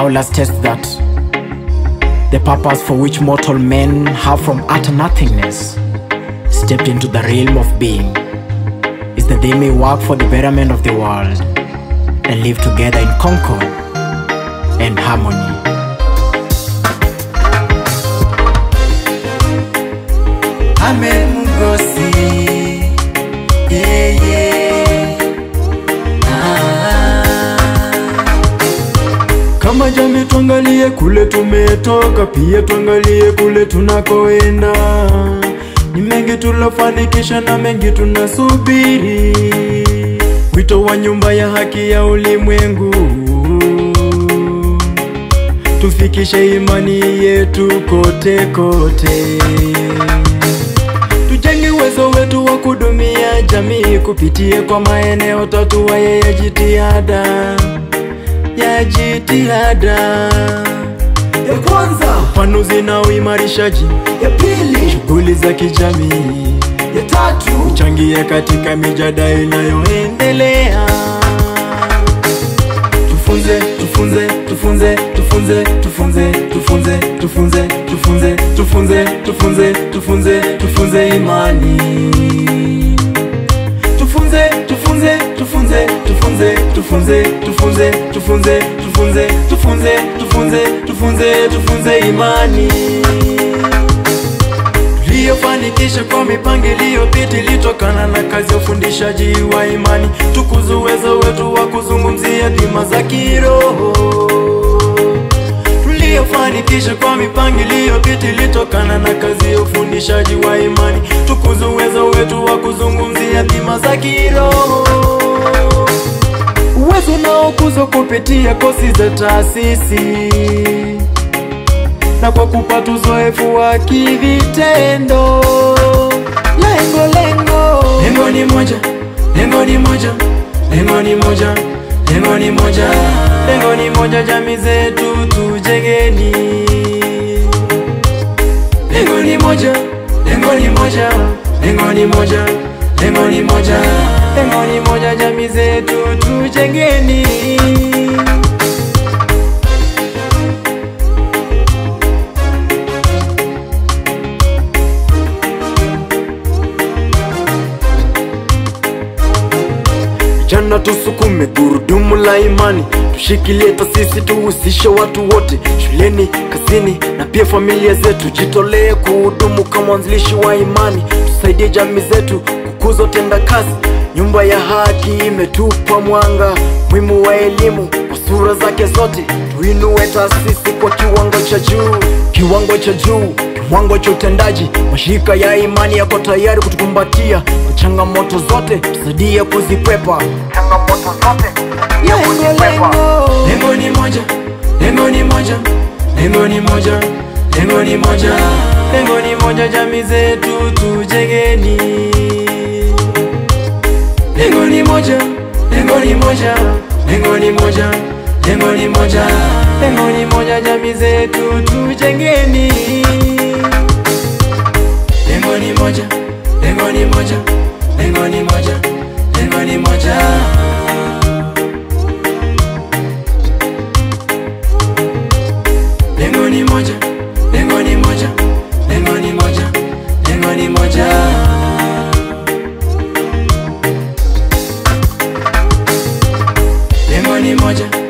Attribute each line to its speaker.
Speaker 1: Now let's test that. The purpose for which mortal men have from utter nothingness stepped into the realm of being is that they may work for the betterment of the world and live together in concord and harmony.
Speaker 2: Amen Mugosi, yeah, yeah. Kama jamii tuangalie kule tumetoka, pia tuangalie kule tunakoenda. Ni mengi tulofanikisha na mengi tunasubiri. Wito wa nyumba ya haki ya ulimwengu, tufikishe imani yetu kote kote. Tujenge uwezo wetu wa kudumia jamii kupitia kwa maeneo tatu ya jitihada. Ya kwanza, upanuzi na uimarishaji. Ya pili, shughuli za kijamii. Ya tatu, uchangie katika mijadala inayoendelea. Tufunze, tufunze, tufunze, tufunze, tufunze, tufunze, tufunze, tufunze, tufunze, tufunze, tufunze, tufunze imani. Tufunze, tufunze, tufunze, tufunze, tufunze, tufunze, tufunze, tufunze, tufunze, tufunze, tufunze, tufunze imani. Tuliyofanikisha kwa mipangilio piti litokana na kazi ya ufundishaji wa imani. Tukuze uwezo wetu wa kuzungumzia dhima za kiroho. Tuliyofanikisha kwa mipangilio piti litokana na kazi ya ufundishaji wa imani. Tukuze uwezo wetu wa kuzungumzia dhima za kiroho. Uwezo nao kuzo kupitia kosi za taasisi na kwa kupata uzoefu wa kivitendo. Lengo ni moja, lengo ni moja, lengo ni moja, lengo ni moja, lengo ni moja, jamii zetu tujengeni. Lengo ni moja, lengo ni moja, lengo ni moja, lengo ni moja, lengo ni moja, jamii zetu tujengeni. Jana tusukume gurudumu la imani, tushikilie taasisi, tuhusishe watu wote, shuleni, kazini na pia familia zetu. Jitolee kuhudumu kama mwanzilishi wa imani, tusaidie jamii zetu kukuza tenda kazi. Nyumba ya haki imetupa mwanga muhimu wa elimu kwa sura zake zote. Tuinue taasisi kwa kiwango cha juu, kiwango cha juu, kiwango cha utendaji. Mashirika ya imani yako tayari kutukumbatia kwa changamoto zote, tusaidie kuzikwepa changamoto zote ya kuzikwepa. Lengo ni moja, lengo ni moja, lengo ni moja, lengo ni moja, lengo ni moja, jamii zetu tujengeni. Lengo ni moja, lengo ni moja, lengo ni moja, lengo ni moja, lengo ni moja, jamii zetu tujengeni. Lengo ni moja, lengo ni moja, lengo ni moja, lengo ni moja. Lengo ni moja, lengo ni moja, lengo ni moja, lengo ni moja. Lengo ni moja.